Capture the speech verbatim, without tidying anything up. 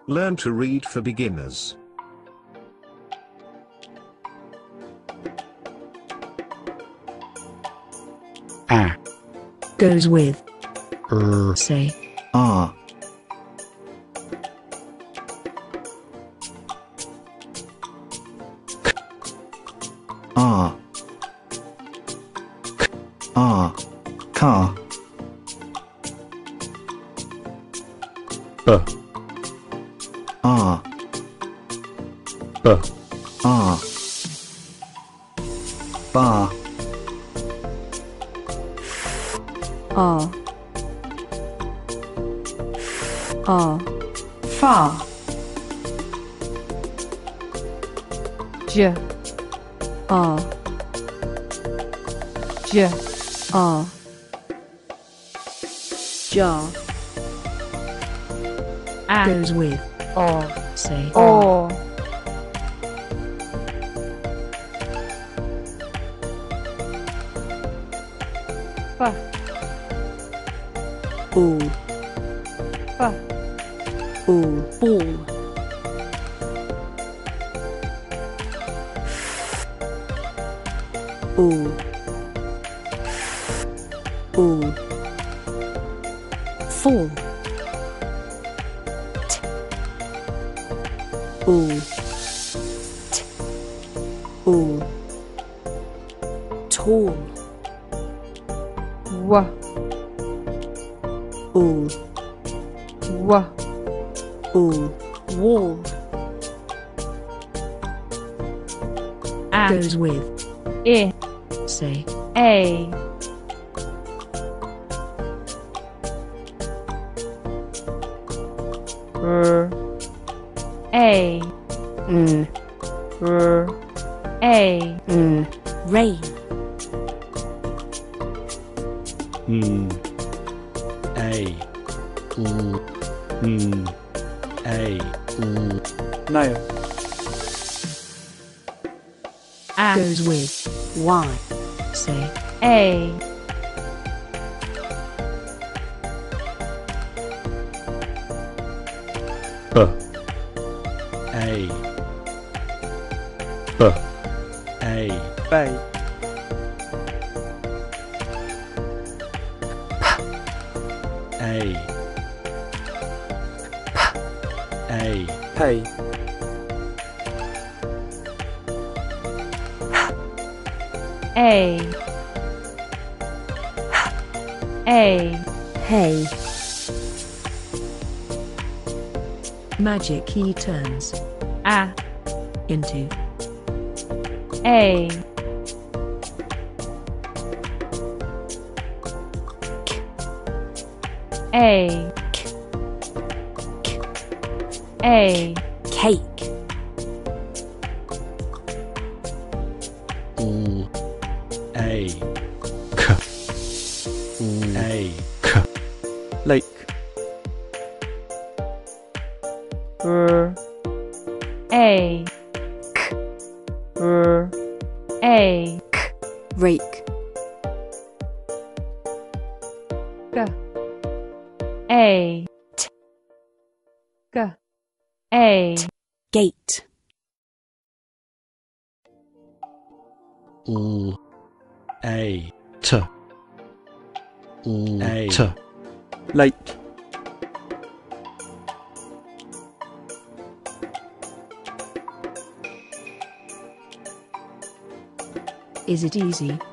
Learn to read for beginners. A. Goes with. Er. Say. Ah. Ah. K. Ah. Car. B. Ah. B. Ah. Bar. R. R. Far. J. R. J. R. Jar. A. Goes with. O. Say. O. F. All. F. All. Ball. All. All. Fall. T. All. T. All. Tall. W. All. W. All. Wall. A. Goes with. E. Say. A. R. A. Mm. R. A. Mm. Rain. Mm. A. L. Mm. A. L. Nail. A. Goes with. Y. Say. A. B. A. B. A. Bay. A. A. Pay. A. A. Hey. Magic key turns. A. Into. A. A. A. Cake. L. A. K. L. A. K. Lake. R. A. K. R. A. Rake. G. A. T. G. A. Gate. L. A. T. L. A. T. Lake. Is it easy?